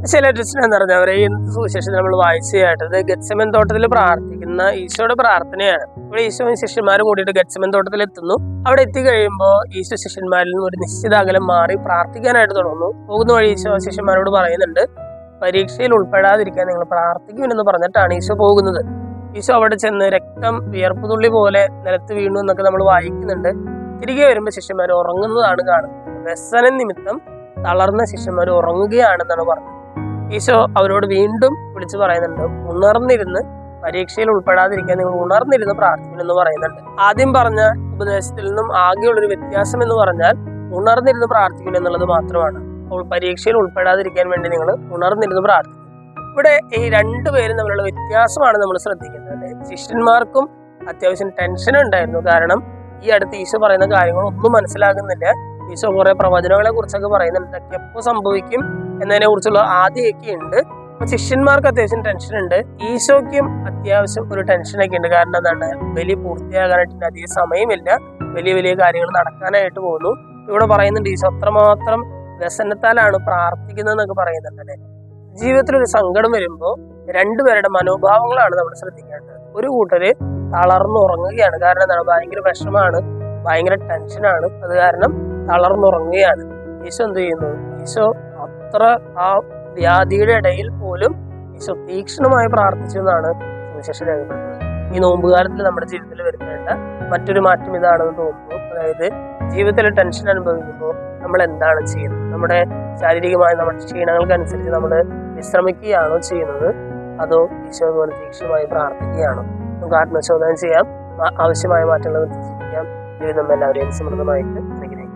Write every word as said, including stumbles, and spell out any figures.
ചില ടെസ്റ്റിനെ നിറഞ്ഞവരെ ഈ സുവിശേഷം നമ്മൾ വായിച്ചു കേട്ടത് ഗെത്സമൻ തോട്ടത്തിൽ പ്രാർത്ഥിക്കുന്ന ഈശോയുടെ പ്രാർത്ഥനയാണ്. ഇവിടെ ഈശോയും ശിഷ്യന്മാരും കൂടിയിട്ട് ഗെത്സമൻ തോട്ടത്തിൽ എത്തുന്നു. അവിടെ എത്തിക്കഴിയുമ്പോൾ ഈശോ ശിഷ്യന്മാരിൽ നിന്ന് ഒരു നിശ്ചിത അകലം മാറി പ്രാർത്ഥിക്കാനായിട്ട് തുടങ്ങുന്നു. പോകുന്ന വഴി ഈശോ ശിഷ്യന്മാരോട് പറയുന്നുണ്ട്, പരീക്ഷയിൽ ഉൾപ്പെടാതിരിക്കാൻ നിങ്ങൾ പ്രാർത്ഥിക്കുമെന്ന് പറഞ്ഞിട്ടാണ് ഈശോ പോകുന്നത്. ഈശോ അവിടെ ചെന്ന് രക്തം വിയർപ്പുതുള്ളി പോലെ നിലത്ത് വീണു എന്നൊക്കെ നമ്മൾ വായിക്കുന്നുണ്ട്. തിരികെ വരുമ്പോൾ ശിഷ്യന്മാർ ഉറങ്ങുന്നതാണ് കാണുന്നത്. വ്യസനം നിമിത്തം തളർന്ന ശിഷ്യന്മാർ ഉറങ്ങുകയാണെന്നാണ് പറഞ്ഞത്. ഈശോ അവരോട് വീണ്ടും വിളിച്ചു പറയുന്നുണ്ട്, ഉണർന്നിരുന്ന് പരീക്ഷയിൽ ഉൾപ്പെടാതിരിക്കാൻ നിങ്ങൾ ഉണർന്നിരുന്ന് പ്രാർത്ഥിക്കുമെന്ന് പറയുന്നുണ്ട്. ആദ്യം പറഞ്ഞ ഉപദേശത്തിൽ നിന്നും ആകെയുള്ളൊരു വ്യത്യാസം എന്ന് പറഞ്ഞാൽ ഉണർന്നിരുന്ന് പ്രാർത്ഥിക്കണം എന്നുള്ളത് മാത്രമാണ്. അപ്പോൾ പരീക്ഷയിൽ ഉൾപ്പെടാതിരിക്കാൻ വേണ്ടി നിങ്ങൾ ഉണർന്നിരുന്ന് പ്രാർത്ഥിക്കും. ഇവിടെ ഈ രണ്ടുപേരും തമ്മിലുള്ള വ്യത്യാസമാണ് നമ്മൾ ശ്രദ്ധിക്കുന്നത്. ശിഷ്യന്മാർക്കും അത്യാവശ്യം ടെൻഷൻ ഉണ്ടായിരുന്നു. കാരണം ഈ അടുത്ത് ഈശോ പറയുന്ന കാര്യങ്ങളൊന്നും മനസ്സിലാകുന്നില്ല. ഈശോ കുറെ പ്രവചനങ്ങളെ കുറിച്ചൊക്കെ പറയുന്നുണ്ട്, ഇതൊക്കെ എപ്പോൾ സംഭവിക്കും എന്നതിനെ കുറിച്ചുള്ള ആദ്യമൊക്കെ ഉണ്ട്. അപ്പൊ ശിഷ്യന്മാർക്ക് അത്യാവശ്യം ടെൻഷൻ ഉണ്ട്. ഈശോയ്ക്കും അത്യാവശ്യം ഒരു ടെൻഷനൊക്കെ ഉണ്ട്. കാരണം എന്താണ്, ബലി പൂർത്തിയാകാനായിട്ട് അധികം സമയമില്ല, വലിയ വലിയ കാര്യങ്ങൾ നടക്കാനായിട്ട് പോകുന്നു. ഇവിടെ പറയുന്നുണ്ട് ഈശോ അത്രമാത്രം വ്യസനത്താലാണ് പ്രാർത്ഥിക്കുന്നത് എന്നൊക്കെ പറയുന്നുണ്ട് അല്ലെ. ജീവിതത്തിൽ ഒരു സങ്കടം വരുമ്പോൾ രണ്ടുപേരുടെ മനോഭാവങ്ങളാണ് നമ്മൾ ശ്രദ്ധിക്കേണ്ടത്. ഒരു കൂട്ടര് തളർന്നുറങ്ങുകയാണ്. കാരണം എന്താണ്, ഭയങ്കര വിഷമാണ്, ഭയങ്കര ടെൻഷനാണ്, അത് കാരണം തളർന്നുറങ്ങുകയാണ്. ഈശോ എന്ത് ചെയ്യുന്നു, ഈശോ അത്ര ആ വ്യാധിയുടെ ഇടയിൽ പോലും ഈശോ തീക്ഷ്ണമായി പ്രാർത്ഥിച്ചു എന്നാണ് സുവിശേഷം രേഖപ്പെടുത്തുന്നത്. ഈ നോമ്പുകാലത്തിൽ നമ്മുടെ ജീവിതത്തിൽ വരുത്തേണ്ട മറ്റൊരു മാറ്റം ഇതാണെന്ന് തോന്നുന്നു. അതായത് ജീവിതത്തിൽ ടെൻഷൻ അനുഭവിക്കുമ്പോൾ നമ്മൾ എന്താണ് ചെയ്യുന്നത്? നമ്മുടെ ശാരീരികമായ നമ്മുടെ ക്ഷീണങ്ങൾക്കനുസരിച്ച് നമ്മൾ വിശ്രമിക്കുകയാണോ ചെയ്യുന്നത്, അതോ ഈശോ പോലെ തീക്ഷ്ണമായി പ്രാർത്ഥിക്കുകയാണോ? നമുക്ക് ആത്മശോധന ചെയ്യാം, ആവശ്യമായ മാറ്റങ്ങൾ ജീവിക്കാം. ജീവിതം എല്ലാവരെയും സമൃദ്ധമായിട്ട് അനുഗ്രഹിക്കും.